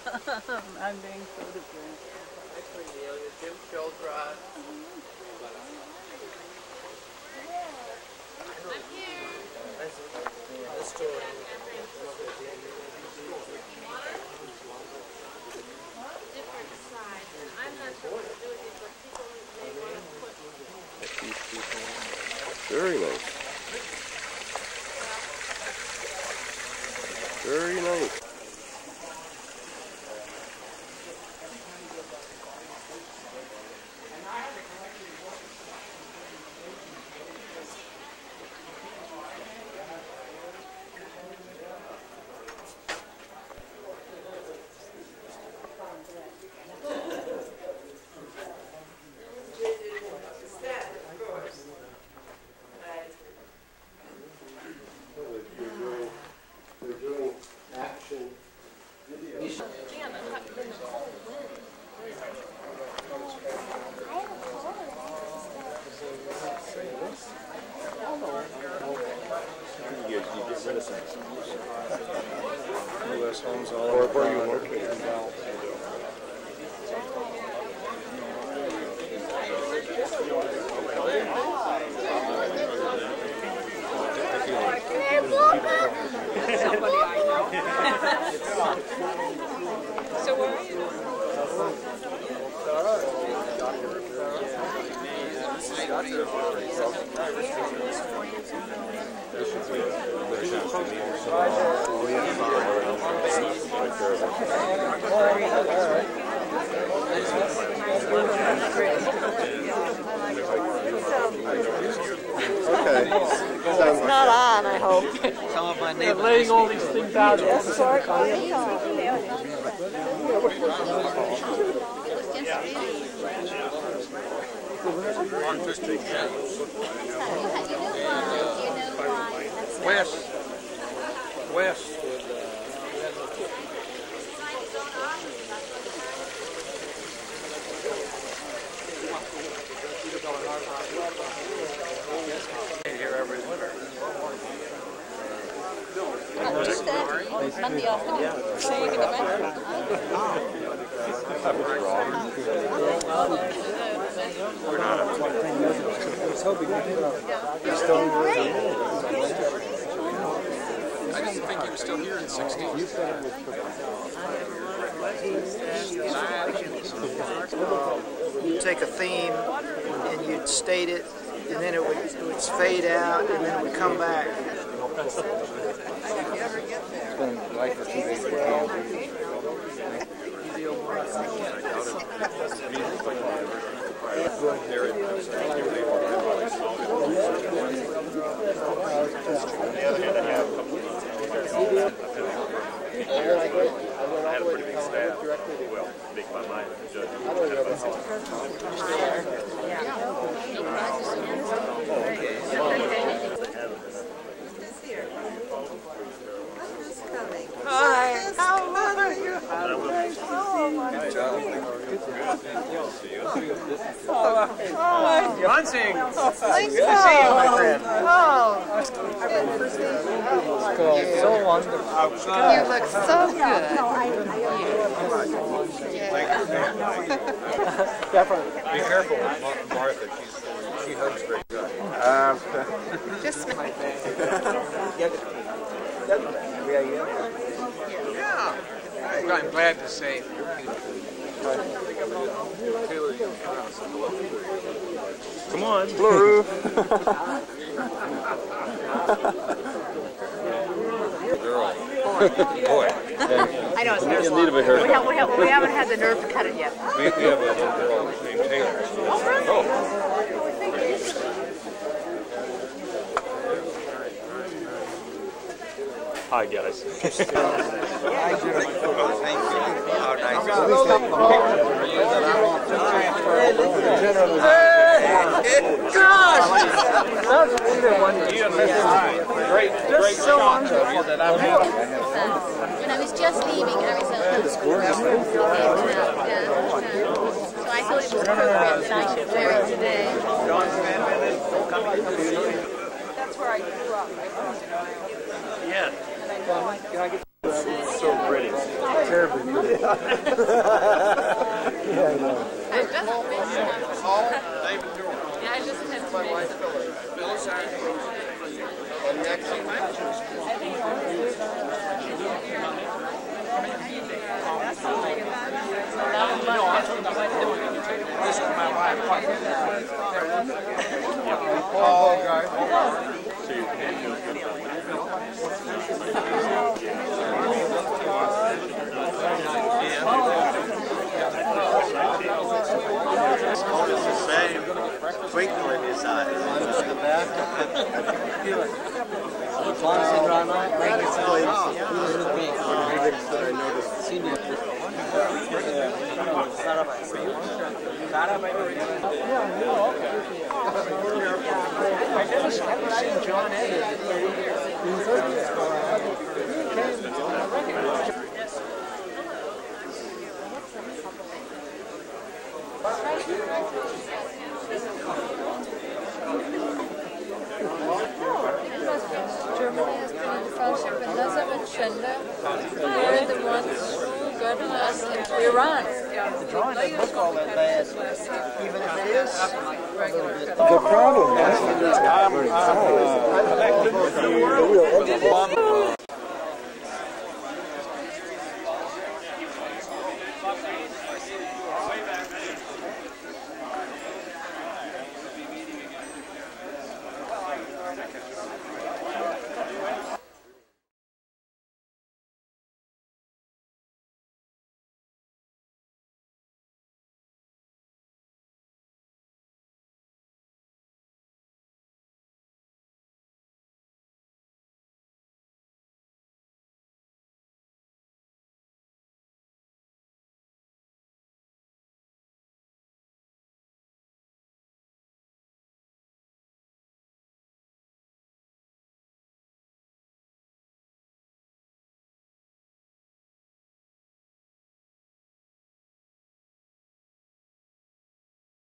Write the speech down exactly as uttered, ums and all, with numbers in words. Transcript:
I'm being photographed. Jim Childress. I'm here. This story. Different sides. I'm not sure what to do with these, but people may want to put. Very nice. Very nice. U S homes all over. Where are you located? Somebody I know. So where are you? Okay. It's not on, I hope. Some of my They're neighbors. laying all these things out. That's sort of West. West. Here every winter. Monday off. Saying in the background. We're not. I didn't think he was still here in sixteen. You'd take a theme and you'd state it, and then it would, it would fade out, and then it would come back. It's been like for two days. I had a pretty big staff. Well, make my mind judge. Hi. How are you? Munching! Nice to see you, my friend. Oh. Cool. So wonderful. You look so good. Be careful with Martha. She's, she hugs very good. Um, Just Yeah. I'm glad to say. Come on. Blue. Girl. Boy. I know it's In nerve. need of a haircut. We, have, we, have, we haven't had the nerve to cut it yet. We, we have a little girl named Taylor. Oh, really? Oh. Hi, guys. Thank you. How nice. Gosh! That's really wonderful. Great, great so shot wonderful. that I'm having. When I was just leaving Arizona, It's gorgeous. yeah, yeah. So I thought it was appropriate that I should wear it today. That's where I grew up. Yeah. And I know I So pretty. Terribly pretty. Yeah, I know. I just missed him. Yeah, I just had to miss him. Twinkle in his eyes. Taliesin ran out, like it's always, he was with me. Senior. I've never seen John Edwards. Germany has been in friendship with Nazar and Shenda. They're the ones who got us into Iran. The drawing doesn't look all that bad, even if it is a little bit. The problem is, I'm, I'm uh, connected with you.